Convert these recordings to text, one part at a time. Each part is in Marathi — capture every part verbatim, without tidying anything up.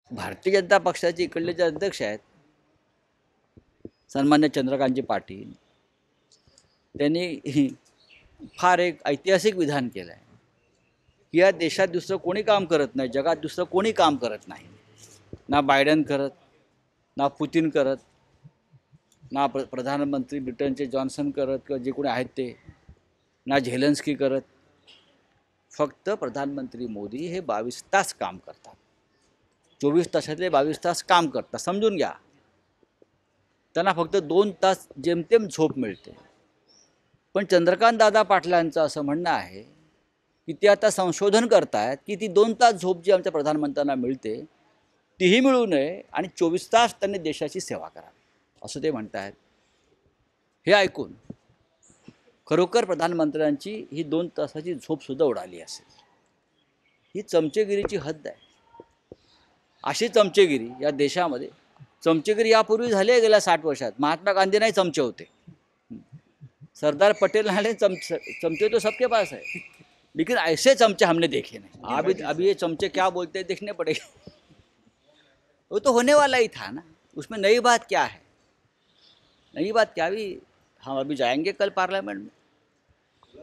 भारतीय जनता पक्षाचे इकडले जे अध्यक्ष आहेत सन्मान्य चंद्रकांतजी पाटील, त्यांनी फार एक ऐतिहासिक विधान केलं आहे की या देशात दुसरं कोणी काम करत नाही, जगात दुसरं कोणी काम करत नाही. ना बायडन करत, ना पुतिन करत, ना प्र प्रधानमंत्री ब्रिटनचे जॉन्सन करत किंवा जे कोणी आहेत ते, ना झेलेन्स्की करत. फक्त प्रधानमंत्री मोदी हे बावीस तास काम करतात. चोवीस तासातले बावीस तास काम करतात. समजून घ्या, त्यांना फक्त दोन तास जेमतेम झोप मिळते. पण चंद्रकांत दादा पाटलांचं असं म्हणणं आहे की ते आता संशोधन करतायत की ती दोन तास झोप जी आमच्या प्रधानमंत्र्यांना मिळते तीही मिळू नये आणि चोवीस तास त्यांनी देशाची सेवा करावी असं ते म्हणत आहेत. हे ऐकून खरोखर प्रधानमंत्र्यांची ही दोन तासाची झोपसुद्धा उडाली असेल. ही चमचेगिरीची हद्द आहे. अशी चमचेगिरी या देशामध्ये, चमचेगिरी यापूर्वी झाली आहे गेल्या साठ वर्षात. महात्मा गांधी नाही चमचे होते, सरदार पटेल ने चमचे चमचे तो सबके पास है, लेकिन ऐसे चमचे हमने देखे नहीं. अभी अभी ये चमचे क्या बोलते हैं देखने पड़ेगा. वो तो होने वाला ही था ना, उसमें नई बात क्या है. नई बात क्या, भी हम अभी जाएंगे कल पार्लियामेंट में,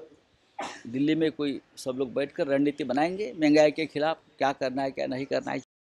दिल्ली में कोई सब लोग बैठकर रणनीति बनाएंगे महंगाई के खिलाफ, क्या करना है क्या नहीं करना है.